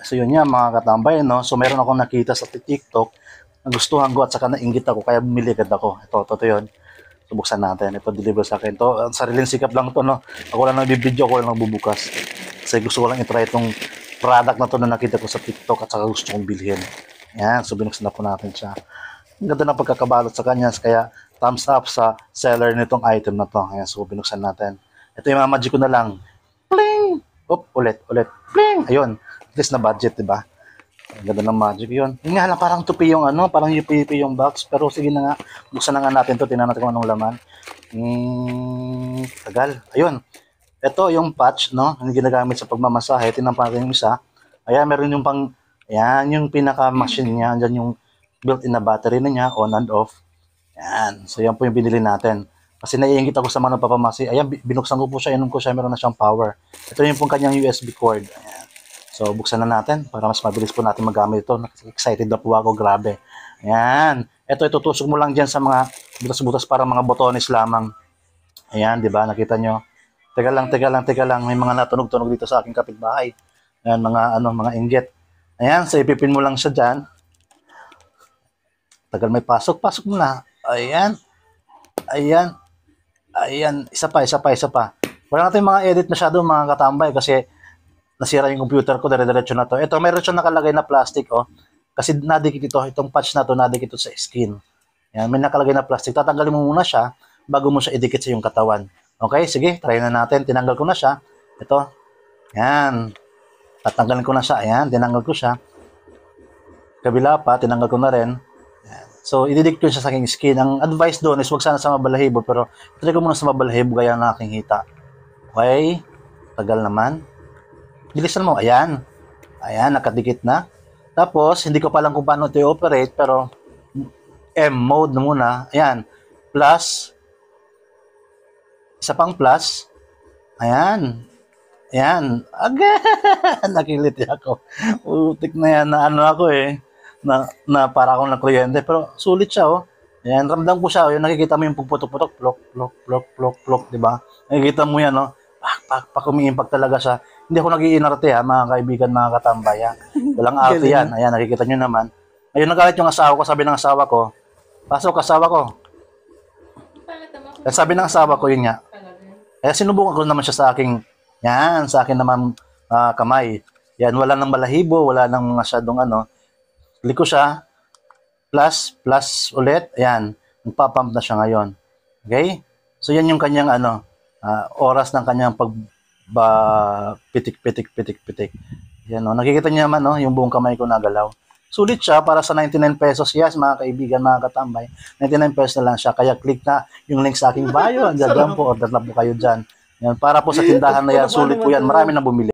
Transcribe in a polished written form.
So yun nga mga katambay, no? So meron akong nakita sa TikTok, nagustuhan ko at saka nainggit ako, kaya bumili agad ako. Ito yun. So buksan natin. Ito deliver sa akin. Ito, sariling sikap lang to, no? Ako lang nagbibideo, ako lang nagbubukas. Kasi gusto ko lang itry itong product na to na nakita ko sa TikTok at saka gusto kong bilhin. Yan, so binuksan na po natin siya. Ang ganda ng pagkakabalot sa kanya, kaya thumbs up sa seller nitong item na to. Ayan, so binuksan natin. Ito yung magic ko na lang. Pling! Op, ulit. Pling! Ayun, at least na budget, diba? Ang ganda ng magic yun. Yung nga lang, parang tupi yung ano, parang yupi-yupi yung box. Pero sige na nga, buksan na nga natin to. Tingnan natin kung anong laman. Tagal. Ayun. Ito yung patch, no? Yung ginagamit sa pagmamasahe. Tingnan pa natin yung isa. Ayan, meron yung pang, ayan, yung pinaka-machine niya. Andyan yung built-in na battery na niya, on and off. Ayan. So, yan po yung binili natin. Kasi naiingit ako sa mga nagpapamasi. Ayan, binuksan ko po siya, inom ko siya, meron na siyang power. Ito yung pong kanyang USB cord. Ayan. So, buksan na natin para mas mabilis po natin magamit ito. Excited na po ako, grabe. Ayan. Ito, itutusok mo lang dyan sa mga butas-butas para mga botones lamang. Ayan, di ba? Nakita nyo? Teka lang. May mga natunog-tunog dito sa aking kapitbahay. Ayan, mga inggit. Ayan, so ipipin mo lang siya dyan. Tagal may pasok mo na. Ayan. Isa pa. Wala natin mga edit masyado mga katambay kasi nasira yung computer ko, dire-diretso na to. Ito, mayroon siyang nakalagay na plastic, oh. Kasi nadikit ito, itong patch na to, nadikit ito sa skin. Yan, may nakalagay na plastic. Tatanggalin mo muna siya bago mo siya idikit sa iyong katawan. Okay, sige, try na natin. Tinanggal ko na siya. Ito. Yan. Tatanggalin ko na siya. Ayan, tinanggal ko siya. Kabila pa, tinanggal ko na rin. Yan. So, ididikit ko siya sa aking skin. Ang advice doon is huwag sana sa mabalahibo, pero try ko muna sa mabalahibo gaya ng aking hita. Okay? Tagal naman. Bilisan mo. Ayan. Nakadikit na. Tapos, hindi ko pa alam kung paano ito i-operate, pero M mode na muna. Ayan. Plus. Isa pang plus. Ayan. Again. Nakiliti ako. Utik na yan na ano ako eh. Na para akong na-kliyente. Pero sulit siya oh. Ayan. Ramdam ko siya. Yung nakikita mo yung pagputok-putok. Plok. Diba? Nakikita mo yan oh. Pak umiimpact talaga siya. Hindi ako nag-iinarte ha, mga kaibigan, mga katambay ha. Walang arte yan. Ayan, nakikita nyo naman. Ayun, nagalit yung asawa ko, sabi ng asawa ko, pasok, asawa ko. Sabi ng asawa ko, yun nga. Kaya sinubukan ko naman siya sa aking, sa akin naman kamay. Yan, wala nang balahibo, wala nang masyadong ano. Klik ko siya, plus ulit, ayan, magpapump na siya ngayon. Okay? So, yan yung kanyang oras ng kanyang pitik. Yan o, nakikita niyo naman no, yung buong kamay ko nagalaw. Sulit siya para sa 99 pesos. Yes, mga kaibigan, mga katambay. 99 pesos na lang siya. Kaya click na yung link sa aking bio. Andiyan po, order na po kayo dyan. Yan, para po sa tindahan na yan, sulit po yan. Marami na bumili.